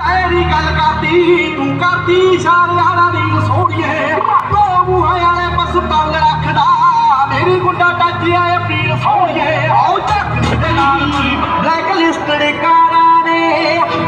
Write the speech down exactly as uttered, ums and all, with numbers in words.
तेरी गल करती तू करती सारे रील सोड़िए दो मूहां वाले बस तंग रखदा मेरी गुंडा टच आए पीर सोड़िए आओ चक ब्लैक लिस्टेड कारा ने